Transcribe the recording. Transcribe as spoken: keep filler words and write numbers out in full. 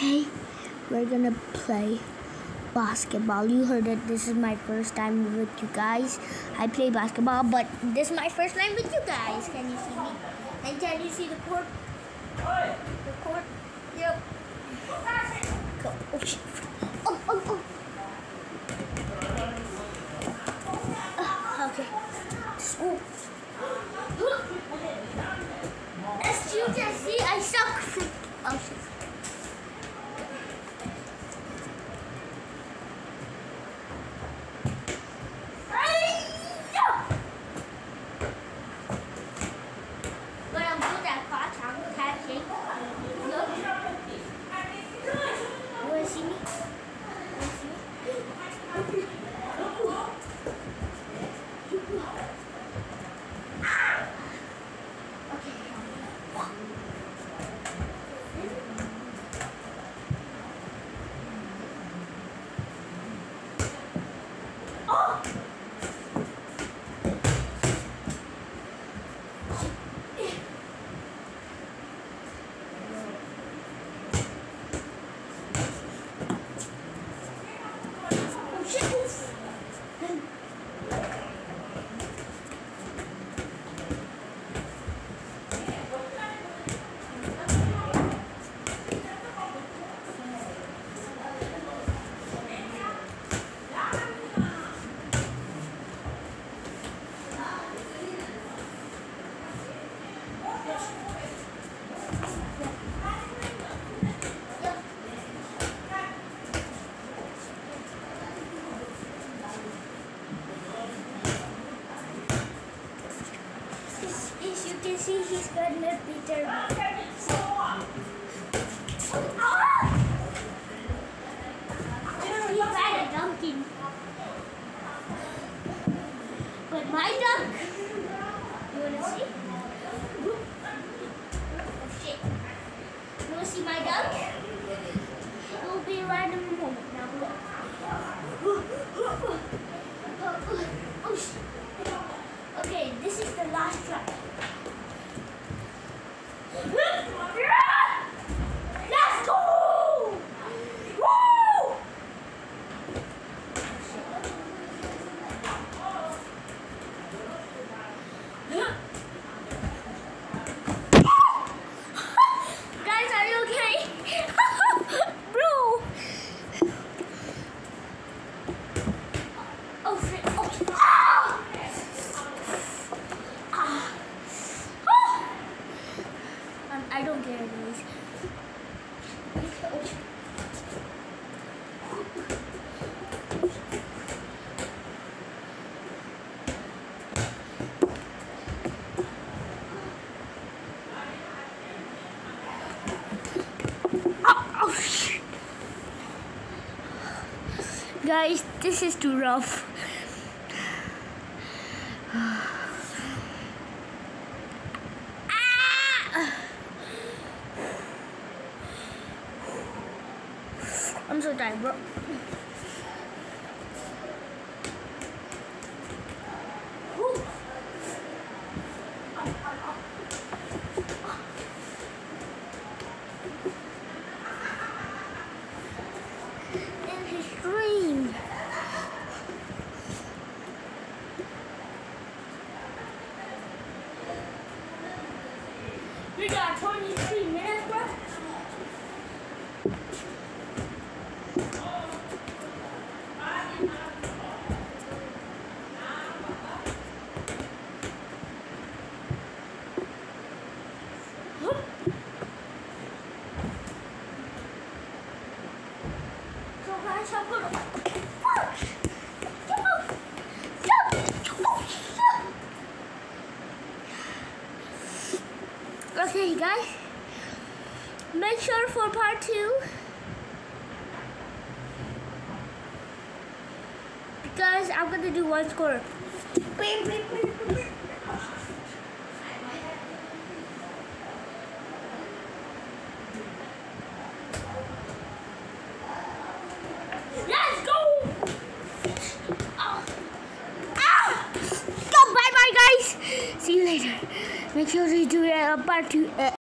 Okay, we're gonna play basketball. You heard it. This is my first time with you guys. I play basketball, but this is my first time with you guys. Can you see me? And can you see the court? The court? Yep. Go. Oh, shit. Oh, oh, oh. Uh, okay. Oh. As you can see, I suck. Oh, shit. You can see he's gonna be terrible. He's bad at dunking. But my dunk, you wanna see? Oh shit. You wanna see my dunk? It will be right in a moment now. Oh shit. Okay, this is the last try. Let's go! Woo! Guys, are you okay? Bro! Oh shit! Oh! Ah! Ah! I don't care anyways. Oh, oh, shit. Guys, this is too rough. I'm so tired, bro. In his dream. We got twenty-three minutes, bro. Okay, guys, make sure for part two, because I'm gonna do one score. Let's go! Oh. Ah! Go, bye bye, guys. See you later. Make sure you do a part two. Uh